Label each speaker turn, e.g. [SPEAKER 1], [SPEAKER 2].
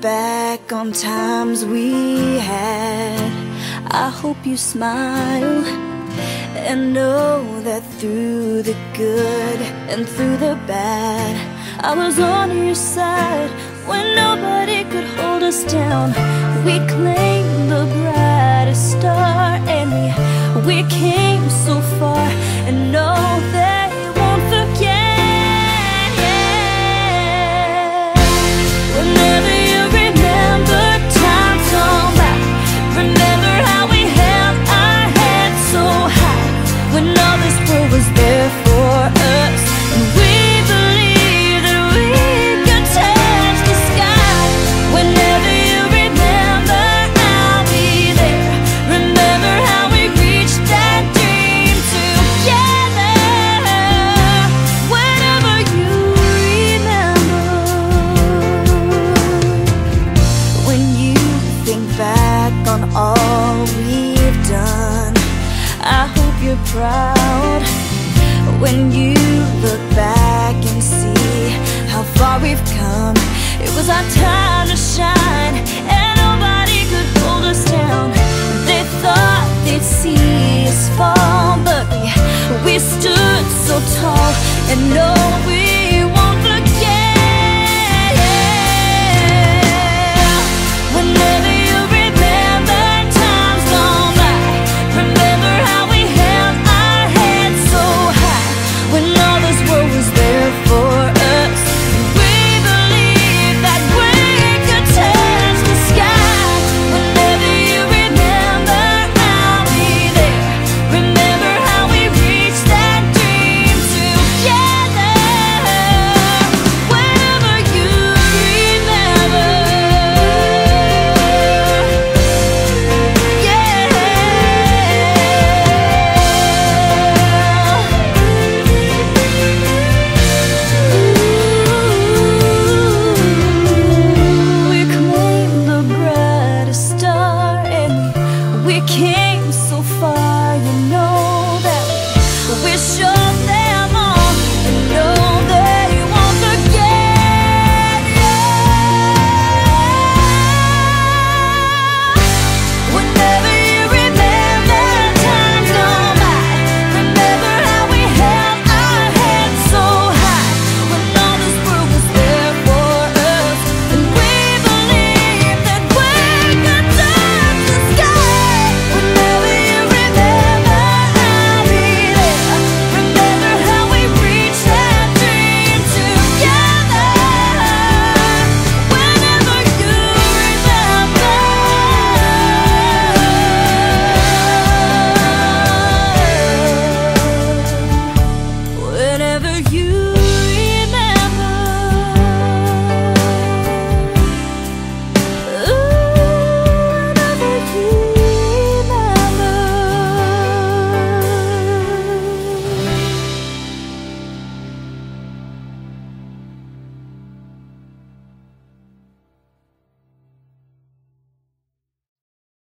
[SPEAKER 1] back on times we had, I hope you smile and know that through the good and through the bad, I was on your side when nobody could hold us down. We claimed the brightest star, and we came so far, and no, they won't forget. Whenever you remember times gone by, remember how we held our heads so high when all this world was there for us, and we believed that we could touch the sky. Whenever you remember, I'll be there. Remember how we reached that dream together. Whenever you remember, when you think back on all we've done, I hope you're proud. When you look back and see how far we've come, it was our time to shine, and nobody could hold us down. They thought they'd see us fall, but we stood so tall, and no, we won't forget. Whenever you remember times gone by, remember how we held our heads so high when all this world was there for us. We believed that we could touch the sky. Whenever you remember, I'll be there. Remember how we reached that dream together. Whenever you remember, yeah. We claimed the brightest star, and we came so far, you know that we showed them all, and no, they won't forget. Whenever you remember times gone by, remember how we held our heads so high when all this world was there for us, and we believed that we could touch the sky. Whenever you remember, I'll be there. Remember how we reached that dream together. Whenever you remember, whenever you